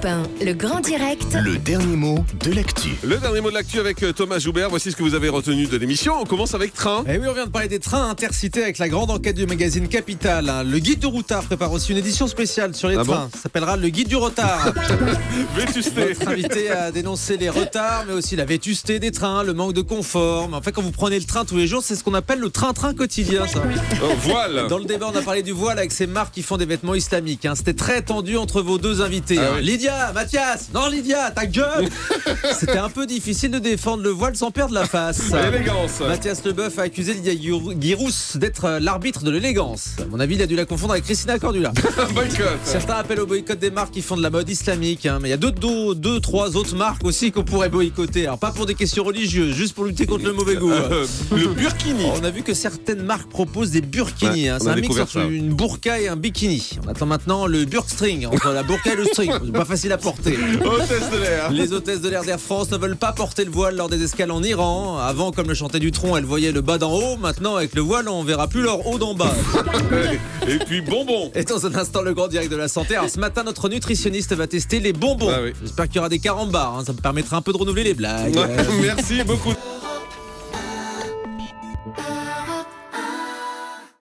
1, le grand direct. Le dernier mot de l'actu. Le dernier mot de l'actu avec Thomas Joubert. Voici ce que vous avez retenu de l'émission. On commence avec train. Et oui, on vient de parler des trains intercités avec la grande enquête du magazine Capital. Le guide du routard prépare aussi une édition spéciale sur les trains. Ça s'appellera le guide du retard. Vétusté. Notre invité à dénoncer les retards, mais aussi la vétusté des trains, le manque de confort. Mais en fait, quand vous prenez le train tous les jours, c'est ce qu'on appelle le train-train quotidien, ça. Oh, voile. Dans le débat, on a parlé du voile avec ces marques qui font des vêtements islamiques. C'était très tendu entre vos deux invités. Ah oui. Lydia, Mathias. Non, Lydia, ta gueule. C'était un peu difficile de défendre le voile sans perdre la face. Élégance. Mathias Leboeuf a accusé Lydia Guirous d'être l'arbitre de l'élégance. À mon avis, il a dû la confondre avec Christina Cordula. Boycott. Certains appellent au boycott des marques qui font de la mode islamique, mais il y a deux, trois autres marques aussi qu'on pourrait boycotter. Alors pas pour des questions religieuses, juste pour lutter contre le mauvais goût. Le burkini. On a vu que certaines marques proposent des burkinis. Ouais, C'est on a un mix découvert entre ça. une burqa et un bikini. On attend maintenant le burkstring, entre la burqa et le string. C'est pas facile à porter. Hôtesse de l'air. Les hôtesses de l'air d'Air France ne veulent pas porter le voile lors des escales en Iran. Avant, comme le chantait Dutronc, elles voyaient le bas d'en haut. Maintenant, avec le voile, on verra plus leur haut d'en bas. Et puis bonbons. Et dans un instant, le grand direct de la santé. Alors ce matin, notre nutritionniste va tester les bonbons. Ah oui. J'espère qu'il y aura des carambars. Ça me permettra un peu de renouveler les blagues. Merci beaucoup.